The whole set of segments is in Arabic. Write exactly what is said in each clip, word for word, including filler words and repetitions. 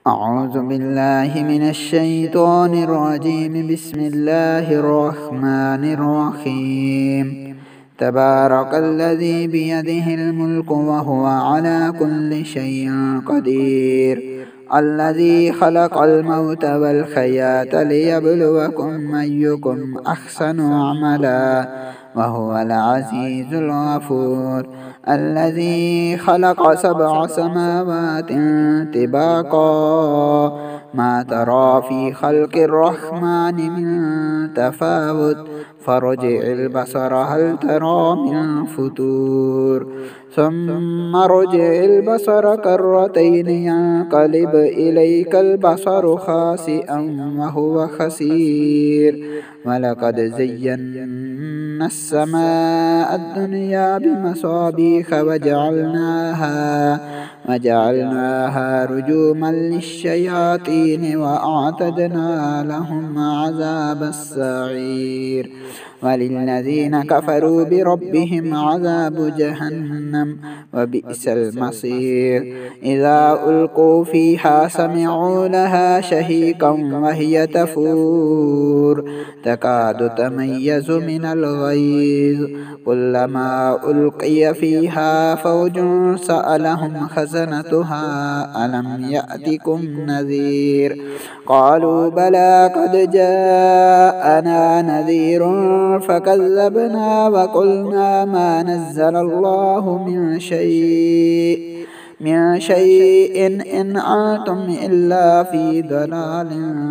أعوذ بالله من الشيطان الرجيم. بسم الله الرحمن الرحيم. تبارك الذي بيده الملك وهو على كل شيء قدير، الذي خلق الموت والحياة ليبلوكم أيكم أحسن عملا وهو العزيز الغفور، الذي خلق سبع سماوات طباقا ما ترى في خلق الرحمن من تفاوت فارجع البصر هل ترى من فتور، ثم ارجع البصر كرتين ينقلب إليك البصر خاسئا وهو خسير، ولقد زينا السماء الدنيا بمصابيح وجعلناها وجعلناها رجوما للشياطين وأعتدنا لهم عذاب السعير، وللذين كفروا بربهم عذاب جهنم وبئس المصير. إذا ألقوا فيها سمعوا لها شهيقا وهي تفور تكاد تميز من الغيظ، كلما ألقي فيها فوج سألهم خزنتها ألم يأتكم نذير، قالوا بلى قد جاءنا نذير فكذبنا وقلنا ما نزل الله من شيء من شيء إن أنتم إلا في ضلال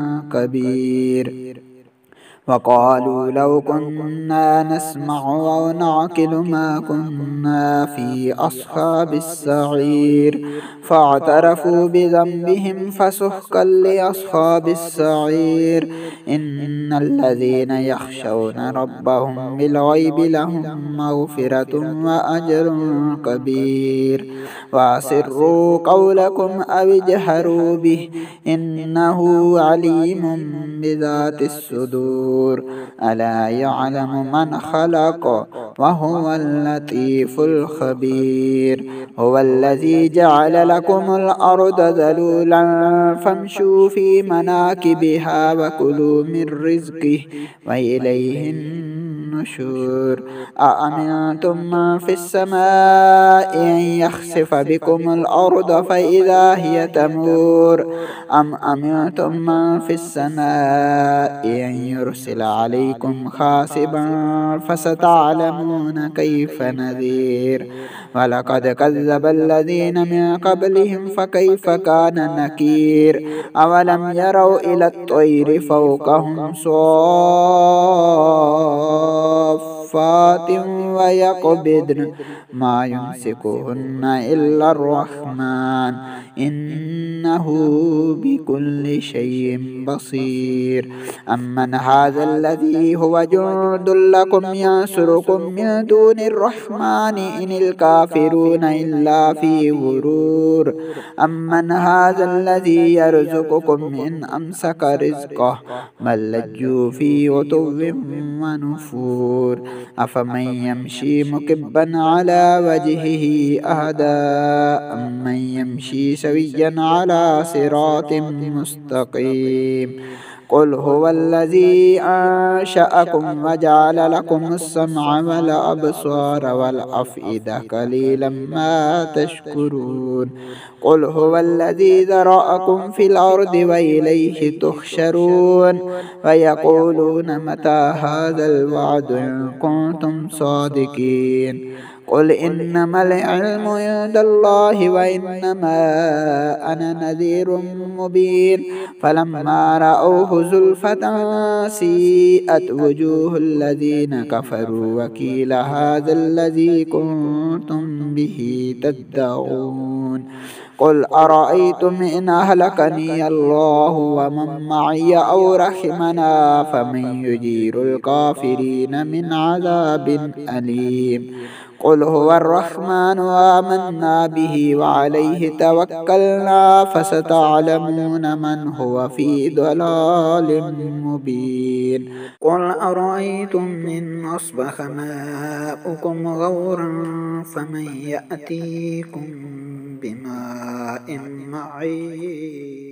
كبير. وقالوا لو كنا نسمع أو نعقل ما كنا في أصحاب السعير، فاعترفوا بذنبهم فسحقا لأصحاب السعير. إن الذين يخشون ربهم بالغيب لهم مغفرة وأجر كبير، وأسروا قولكم أو اجهروا به إنه عليم بذات الصدور، ألا يعلم من خلق وهو اللطيف الخبير. هو الذي جعل لكم الأرض ذلولا فامشوا في مناكبها وكلوا من رزقه وإليه النشور. أأمنتم من في السماء أن يخسف بكم الأرض فإذا هي تمور، أم أمنتم من في السماء أن يرسل عليكم حاسبا فستعلمون كيف نذير. ولقد كذب الذين من قبلهم فكيف كان نكير. أولم يروا إلى الطير فوقهم صافات ويقبضن ما يمسكهن إلا الرحمن إنه بكل شيء بصير. أمن هذا الذي هو جند لكم ينصركم من دون الرحمن إن الكافرون إلا في غرور. أمن هذا الذي يرزقكم إن أمسك رزقه بل لجوا في عتو ونفور. أفمن يمشي مكبا على وجهه أهدى أمن يمشي سويا على صراط مستقيم. قل هو الذي أنشأكم وجعل لكم السمع والأبصار والأفئدة قليلا ما تشكرون. قل هو الذي ذرأكم في الأرض وإليه تحشرون. ويقولون متى هذا الوعد إن كنتم صادقين. قل إنما العلم عند الله وإنما أنا نذير مبين. فلما رأوه زلفة سيئت وجوه الذين كفروا وقيل هذا الذي كنتم به تدعون. قل أرأيتم إن أهلكني الله ومن معي أو رحمنا فمن يجير الكافرين من عذاب أليم. قل هو الرحمن آمنا به وعليه توكلنا فستعلمون من هو في ضلال مبين. قل أرأيتم إن أصبح ماؤكم غورا فمن يأتيكم بماء معين.